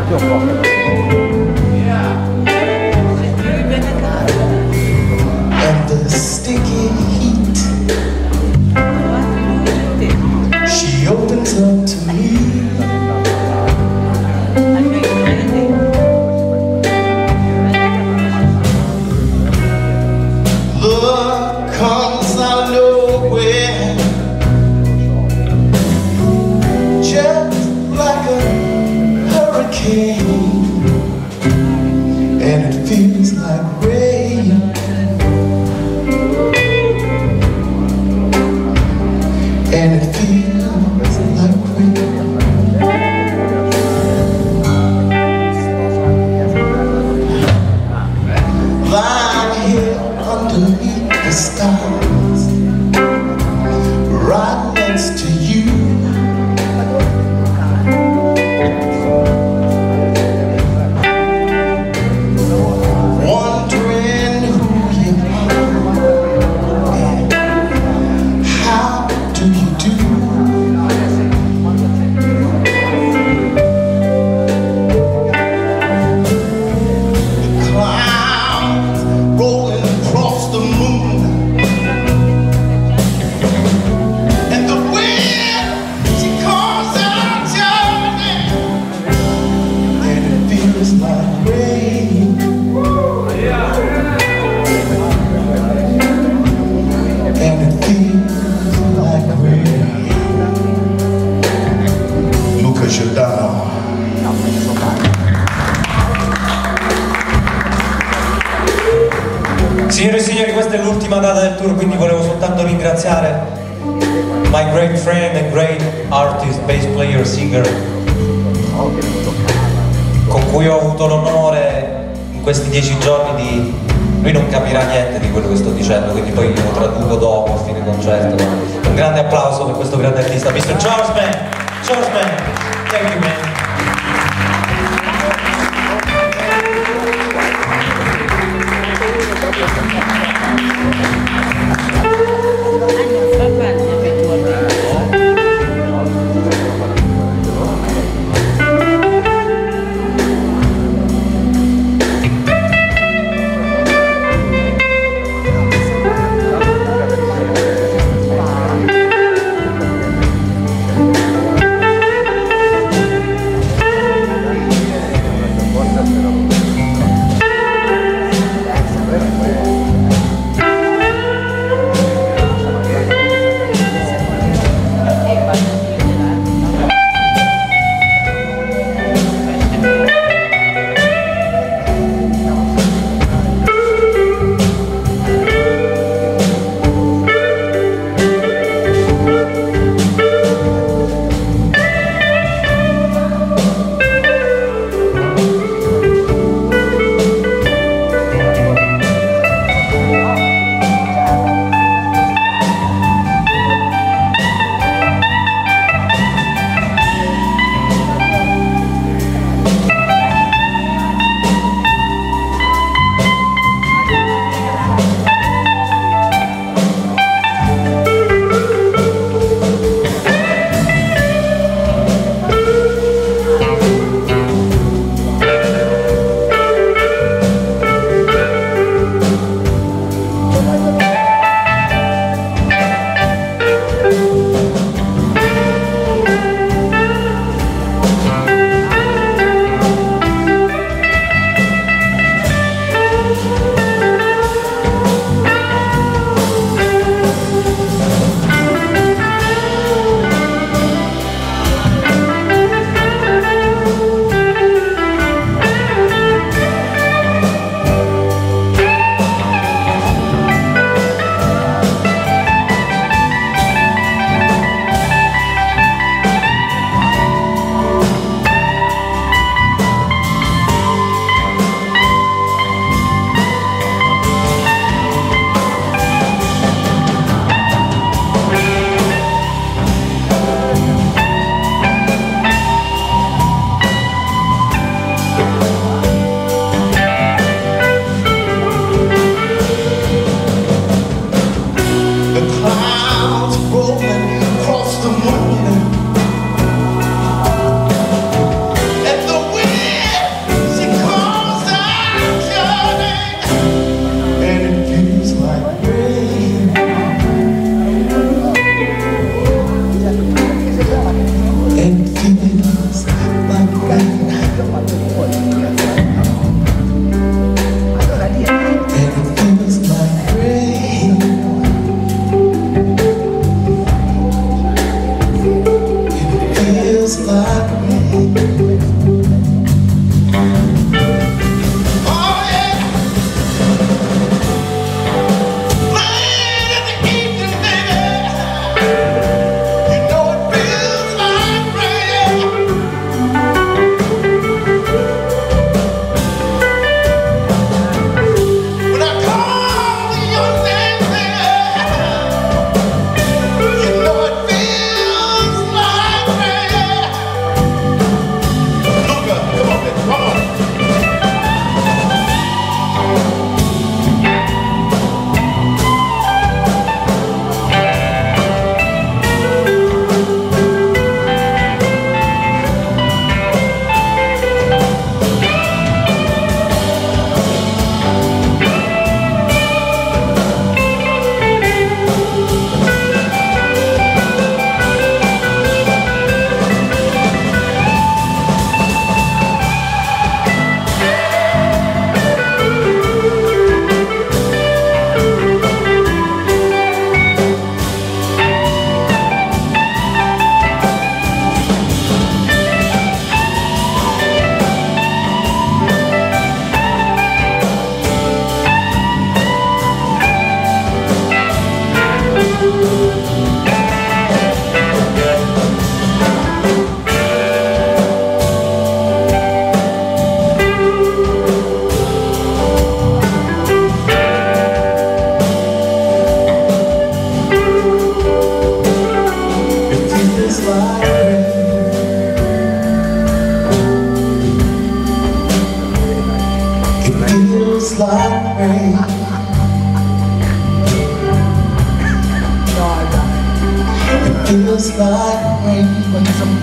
And the sticky heat, she opens up to me. Love comes out of nowhere, just like a hurricane, and it feels like rain. And it feels like rain. Lying here underneath the stars, right next to you, wondering who you are and how do you do. The clouds rolling across the moon, and the wind, she calls out journey, and it feels like rain. And it feels like rain. Luca Giordano. Signore e signori, questa è l'ultima data del tour, quindi volevo soltanto ringraziare my great friend and great artist, bass player, singer, con cui ho avuto l'onore in questi 10 giorni di... Lui non capirà niente di quello che sto dicendo, quindi poi lo traduco dopo a fine concerto. Un grande applauso per questo grande artista, Mr. Georgeman. Georgeman, thank you man. like rain. It feels like rain when